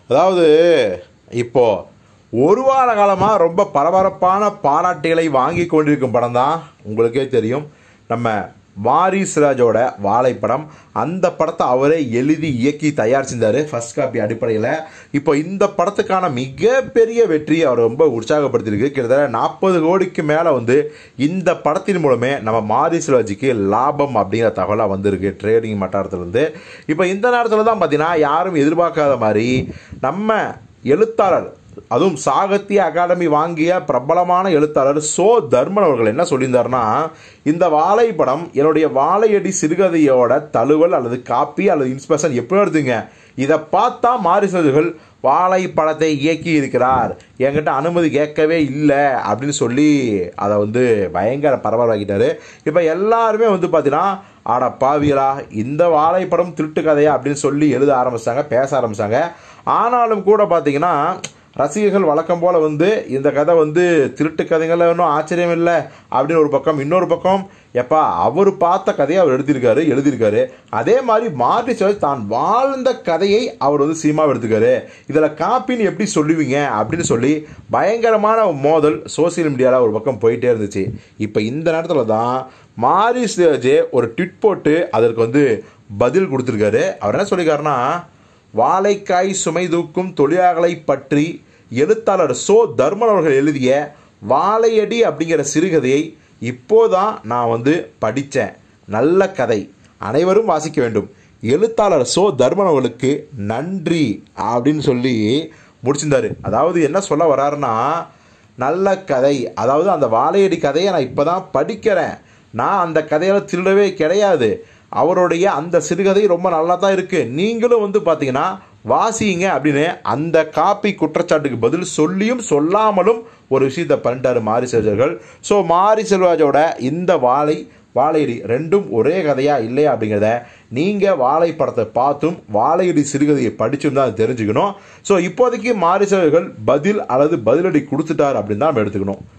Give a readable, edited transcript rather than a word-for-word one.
அதாவது இப்போ ஒரு வார காலமாக ரொம்ப பரபரப்பான பாராட்டுகளை வாங்கி கொண்டிருக்கும் படம் தான் உங்களுக்கே தெரியும். நம்ம வாரிசுராஜோட வாழைப்படம். அந்த படத்தை அவரே எழுதி இயக்கி தயார் செஞ்சார் ஃபர்ஸ்ட் காப்பி அடிப்படையில். இப்போ இந்த படத்துக்கான மிகப்பெரிய வெற்றி அவர் ரொம்ப உற்சாகப்படுத்தியிருக்கு. கிட்டத்தட்ட 40 கோடிக்கு மேலே இந்த படத்தின் மூலமே நம்ம வாரிசுராஜுக்கு லாபம் அப்படிங்கிற தகவலாக வந்திருக்கு ட்ரேடிங் வட்டாரத்துலேருந்து. இப்போ இந்த நேரத்தில் தான் பார்த்தீங்கன்னா யாரும் எதிர்பார்க்காத மாதிரி நம்ம எழுத்தாளர், அதுவும் சாகித்ய அகாடமி வாங்கிய பிரபலமான எழுத்தாளர் சோ தர்மன் அவர்கள் என்ன சொல்லியிருந்தாருன்னா, இந்த வாழைப்படம் என்னுடைய வாழையடி சிறுகதையோட தழுவல் அல்லது காப்பி அல்லது இன்ஸ்பிரேஷன் எப்படி எடுத்துங்க, இதை பார்த்தா வாரிசுராஜர்கள் வாழைப்படத்தை இயக்கி இருக்கிறார், என்கிட்ட அனுமதி கேட்கவே இல்லை அப்படின்னு சொல்லி அதை பயங்கர பரபரப்பாக்கிட்டாரு. இப்போ எல்லாருமே பார்த்தீங்கன்னா ஆட பாவியலா இந்த வாழைப்படம் திருட்டு கதையா அப்படின்னு சொல்லி எழுத ஆரம்பிச்சாங்க, பேச ஆரம்பிச்சாங்க. ஆனாலும் கூட பார்த்தீங்கன்னா ரசிகர்கள் வழக்கம் போல் இந்த கதை திருட்டு கதைகள் ஒன்றும் ஆச்சரியம் இல்லை அப்படின்னு ஒரு பக்கம், இன்னொரு பக்கம் எப்பா அவர் பார்த்த கதையை அவர் எழுதியிருக்காரு. அதே மாதிரி வாரிசுராஜ் தான் வாழ்ந்த கதையை அவர் சினிமாவை எடுத்துக்காரு, இதில் காப்பின்னு எப்படி சொல்லுவீங்க அப்படின்னு சொல்லி பயங்கரமான மோதல் சோசியல் மீடியாவில் ஒரு பக்கம் போயிட்டே இருந்துச்சு. இப்போ இந்த நேரத்தில் தான் வாரிசுராஜ் ஒரு ட்வீட் போட்டு அதற்கு பதில் கொடுத்துருக்காரு. அவர் என்ன சொல்லியிருக்காருன்னா, வாழைக்காய் சுமை தூக்கும் தொழிலாளர்களை பற்றி எழுத்தாளர் சோ தர்மன் அவர்கள் எழுதிய வாழையடி அப்படிங்கிற சிறுகதையை இப்போதான் நான் படித்தேன். நல்ல கதை, அனைவரும் வாசிக்க வேண்டும். எழுத்தாளர் சோ தர்மன் அவர்களுக்கு நன்றி அப்படின்னு சொல்லி முடிச்சிருந்தாரு. அதாவது என்ன சொல்ல வர்றாருன்னா, நல்ல கதை, அதாவது அந்த வாழையடி கதையை நான் இப்போ தான் படிக்கிறேன், நான் அந்த கதையில் திருடவே கிடையாது, அவருடைய அந்த சிறுகதை ரொம்ப நல்லா தான் இருக்குது, நீங்களும் பார்த்தீங்கன்னா வாசிங்க அப்படின்னு அந்த காப்பி குற்றச்சாட்டுக்கு பதில் சொல்லியும் சொல்லாமலும் ஒரு விஷயத்தை பண்ணிட்டாரு வாரிசுராஜர்கள். ஸோ வாரிசுராஜோட இந்த வாழையடி ரெண்டும் ஒரே கதையா இல்லையா அப்படிங்கிறத நீங்கள் வாழைப்படத்தை பார்த்தும் வாழையடி சிறுகதையை படிச்சும் தான் தெரிஞ்சுக்கணும். ஸோ இப்போதைக்கு வாரிசுராஜர்கள் பதில் அல்லது பதிலடி கொடுத்துட்டார் அப்படின்னு தான் நம்ம எடுத்துக்கணும்.